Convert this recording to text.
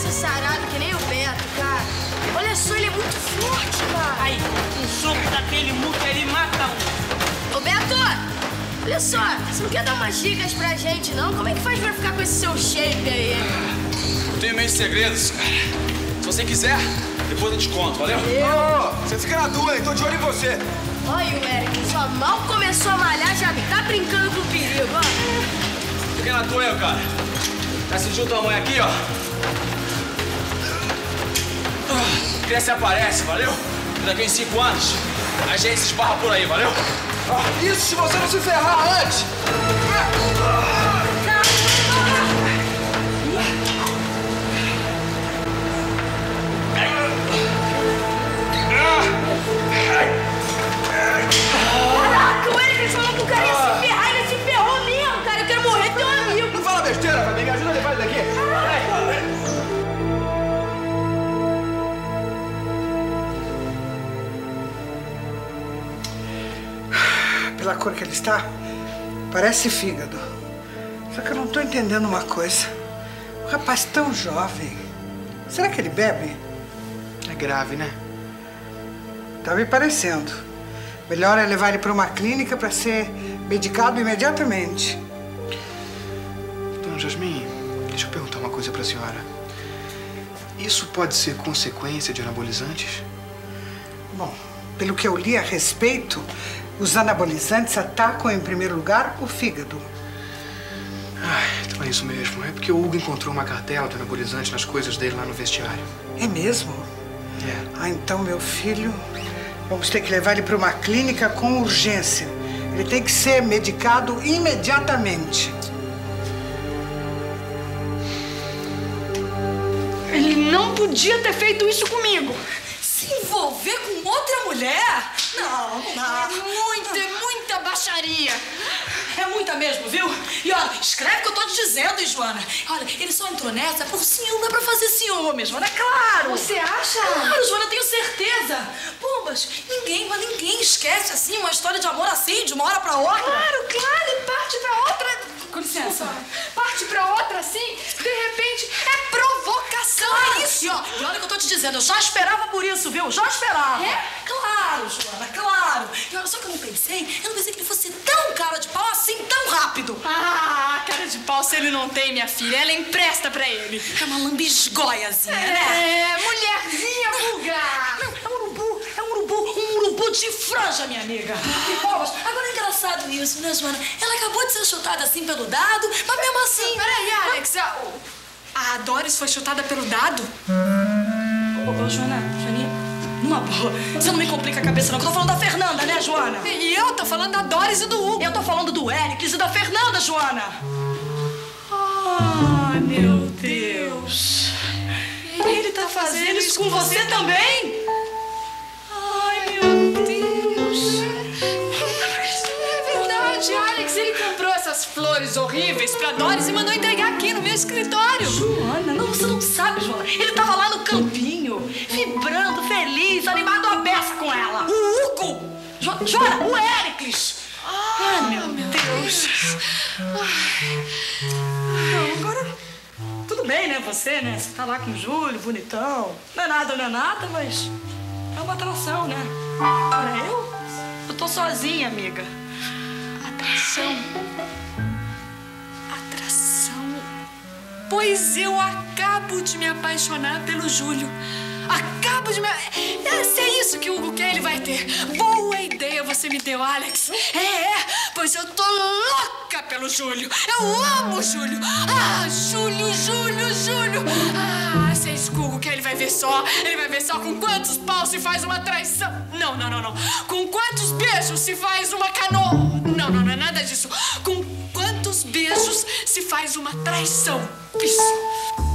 Parece sarado que nem o Beto, cara. Olha só, ele é muito forte, cara. Aí, um soco daquele muque ele mata um. Ô, Beto, olha só, você não quer dar umas dicas pra gente, não? Como é que faz pra ficar com esse seu shape aí? Eu tenho meus segredos, cara. Se você quiser, depois eu te conto, valeu? Ô, você fica na tua, hein? Tô de olho em você. Olha o Eric, só mal começou a malhar, já tá brincando com o perigo, ó. Fica na tua, cara. Já sentiu tua mãe aqui, ó? Cresce e aparece, valeu? E daqui a 5 anos, a gente se esbarra por aí, valeu? Isso se você não se ferrar antes. Caraca, o Eric falou que o cara ia se ferrar, ele se ferrou mesmo, cara. Eu quero morrer teu amigo. Não fala besteira, Fabi. Me ajuda a levar ele daqui. Pela cor que ele está, parece fígado. Só que eu não tô entendendo uma coisa. Um rapaz tão jovem, será que ele bebe? É grave, né? Tá me parecendo. Melhor é levar ele para uma clínica para ser medicado imediatamente. Dona Jasmine, deixa eu perguntar uma coisa pra senhora. Isso pode ser consequência de anabolizantes? Bom, pelo que eu li a respeito, os anabolizantes atacam em primeiro lugar o fígado. Então é isso mesmo. É porque o Hugo encontrou uma cartela de anabolizante nas coisas dele lá no vestiário. É mesmo? É. Ah, então, meu filho, vamos ter que levar ele para uma clínica com urgência. Ele tem que ser medicado imediatamente. Ele não podia ter feito isso comigo. Se envolver com outra mulher? Não. É muita baixaria. É muita mesmo, viu? E olha, escreve o que eu tô te dizendo, hein, Joana? Olha, ele só entrou nessa por ciúme, é pra fazer ciúme, Joana, é claro. Você acha? Claro, Joana, tenho certeza. Pombas, ninguém esquece assim uma história de amor assim, de uma hora pra outra. Claro, e parte pra outra. Com licença. Parte pra outra assim, de repente, é provocação. Claro, isso. E olha o que eu tô te dizendo, eu já esperava por isso, viu? Já esperava. É? Claro, Joana, claro. E olha, só que eu não pensei que ele fosse tão cara de pau assim, tão rápido. Ah, cara de pau se ele não tem, minha filha. Ela empresta pra ele. É uma lambisgoiazinha, né? É, mulherzinha vulgar. Não, um urubu de franja, minha amiga. E, Pombas, agora é engraçado isso, né, Joana? Ela acabou de ser chutada assim pelo dado, mas mesmo assim... Peraí, Alex, a Doris foi chutada pelo dado? Ô, Joaninha, numa boa, você não me complica a cabeça não, que eu tô falando da Fernanda, né, Joana? E eu tô falando da Doris e do Hugo. Eu tô falando do Héricles e da Fernanda, Joana. Ai, meu Deus. Ele tá fazendo isso com você também? Ai, meu Deus. É verdade, Alex, ele comprou essas flores horríveis pra Doris e mandou entregar aqui no meu escritório. Joana, não, você não sabe, Joana. Ele tava lá no campinho, vibrando, feliz, animado à beça com ela. O Hugo! Joana, o Héricles! Ai, meu Deus. Não, agora... Tudo bem, né, você, né? Você tá lá com o Júlio, bonitão. Não é nada, mas... É uma atração, né? Agora eu tô sozinha, amiga. Atração. Pois eu acabo de me apaixonar pelo Júlio. Acabo de me... Se é isso que o Hugo quer, ele vai ter. Boa ideia você me deu, Alex. Pois eu tô louca pelo Júlio. Eu amo o Júlio. Ah, Júlio. Ah, se é isso que o Hugo quer, ele vai ver só. Ele vai ver só com quantos paus se faz uma traição. Não. Com quantos beijos se faz uma canoa. Não é nada disso. Com quantos beijos se faz uma traição. Isso.